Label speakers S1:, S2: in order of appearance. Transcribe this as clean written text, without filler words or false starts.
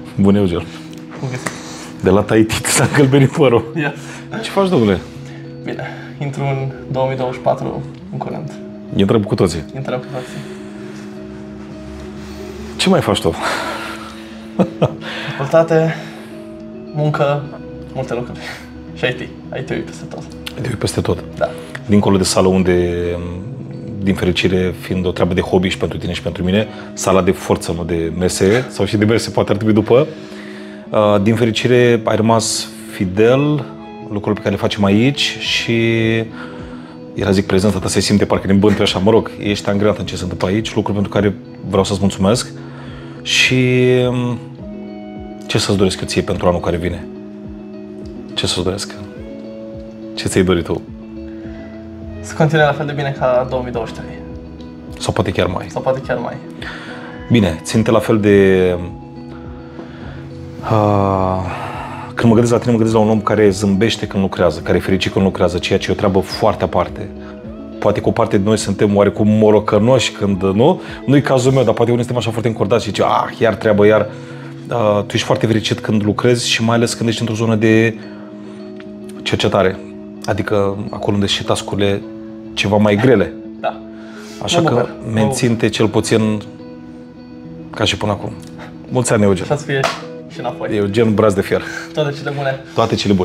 S1: Bună, Eugen. De la Tahiti s-a încălbenit părul.
S2: Ia.
S1: Ce faci, domnule?
S2: Bine, intru în 2024 în curând.
S1: Intrăm cu toții.
S2: Intrăm cu toții.
S1: Ce mai faci tu?
S2: Facultate, muncă, multe lucruri. Și IT. IT-ul peste tot.
S1: IT-ul peste tot.
S2: Da.
S1: Dincolo de sală unde, din fericire, fiind o treabă de hobby și pentru tine și pentru mine, sala de forță, nu de mese, sau și de mese, poate ar trebui după. Din fericire, ai rămas fidel lucrurile pe care le facem aici și era zic prezența ta se simte parcă ne îmbântă așa, mă rog, ești angrenat în ce se întâmplă aici, lucruri pentru care vreau să-ți mulțumesc și ce să-ți doresc eu ție pentru anul care vine? Ce să-ți doresc? Ce ți-ai dorit tu?
S2: Să continue la fel de bine ca 2023.
S1: Sau poate chiar mai?
S2: Sau poate chiar mai.
S1: Bine, ține-te la fel de... când mă gândesc la tine, mă gândesc la un om care zâmbește când lucrează, care e fericit când lucrează, ceea ce e o treabă foarte aparte. Poate că o parte de noi suntem oarecum morocănoși când, nu? Nu-i cazul meu, dar poate unii suntem așa foarte încordați și zice, iar treabă, iar... tu ești foarte fericit când lucrezi și mai ales când ești într-o zonă de cercetare. Adică acolo unde și task-urile ceva mai grele.
S2: Da.
S1: Așa că menține-te cel puțin ca și până acum. Mulți ani, Eugen.
S2: Așa-ți fie și înapoi.
S1: Eugen Braț de Fier.
S2: Toate cele bune.
S1: Toate cele bune.